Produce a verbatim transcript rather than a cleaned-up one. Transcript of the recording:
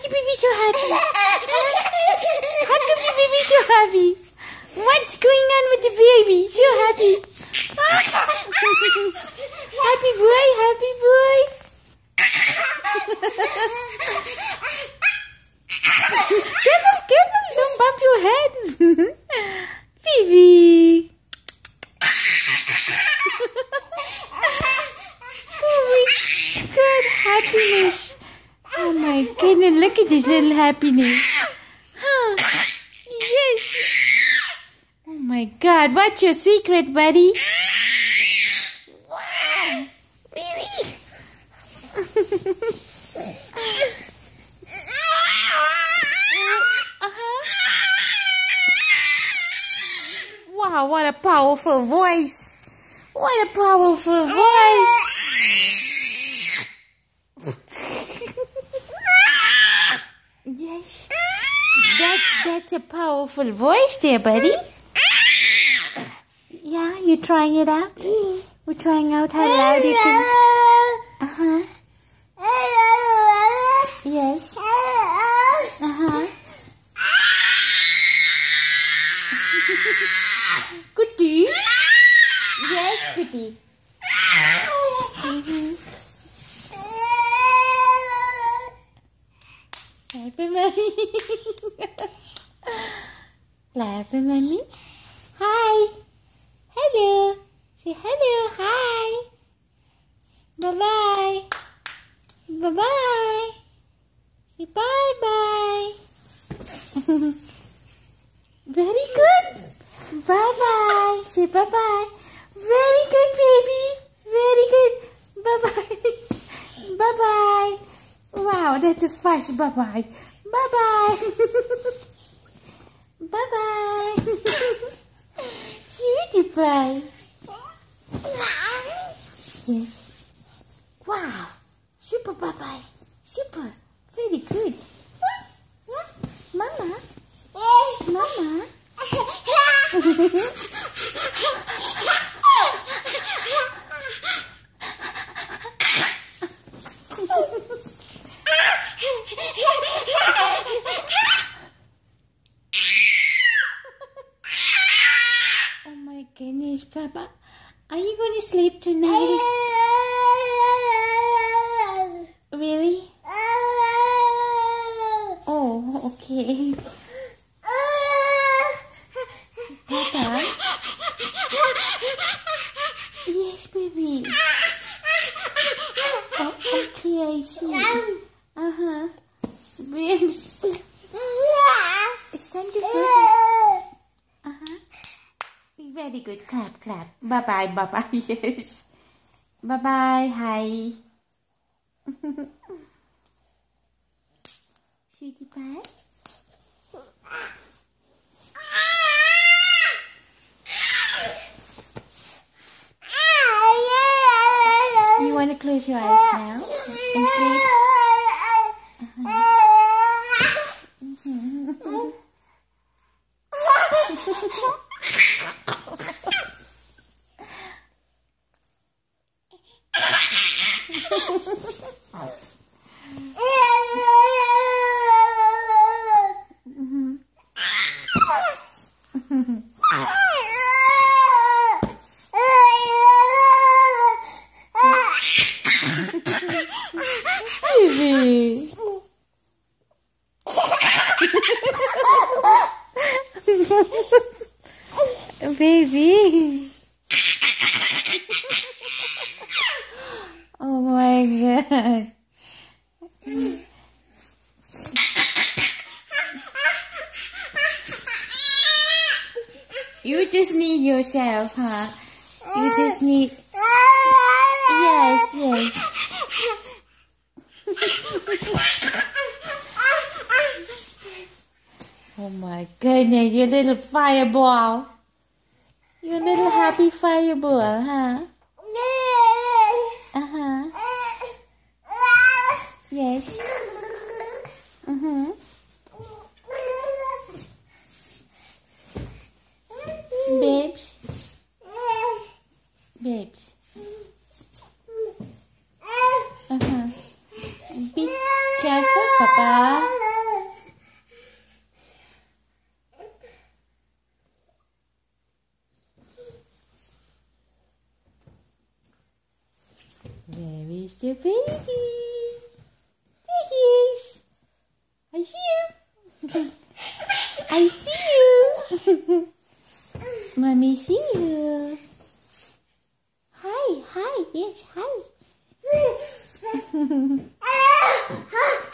your baby so happy? How come your baby so happy? What's going on with the baby? So happy. Happy boy, happy boy. Careful, careful, don't bump your head. Baby. Oh my God, happiness. Oh my goodness, look at this little happiness. Huh. Yes. Oh my God, what's your secret, buddy? Wow. Really? uh-huh. Wow, what a powerful voice. What a powerful voice. Yes. That's, that's a powerful voice there, buddy. Yeah, you trying it out? We're trying out how loud you can... Uh-huh. Yes. Uh-huh. Goody? Yes, goody. Mm-hmm. Happy mommy. Happy mommy. Hi. Hello. Say hello. Hi. Bye-bye. Bye-bye. Say bye-bye. Very good. Bye-bye. Say bye-bye. Very good, baby. Very good. Bye-bye. Bye-bye. Wow, that's a fast bye-bye. Bye-bye. Bye-bye. Cutie pie. Yes. Wow. Super bye-bye. Super. Very good. Mama. Mama. Oh my goodness, Papa. Are you going to sleep tonight? Really? Oh, okay. Papa? Yes, baby. Oh, okay, I see. Uh-huh. Babes. It's time to sleep. Uh-huh. Very good. Clap, clap. Bye-bye, bye-bye. Yes. Bye-bye. Hi. Sweetie pie. You want to close your eyes now and sleep? Uh-huh. Baby. Baby. Oh my God. You just need yourself, huh? You just need... Yes, yes. Oh my goodness, you little fireball. You little happy fireball, huh? Uh-huh. Yes. Uh-huh. Babes. Babes. Uh-huh. Be careful, Papa. Where is the baby? There he is. I see you. I see you. Mommy see you. Hi, hi, yes, hi.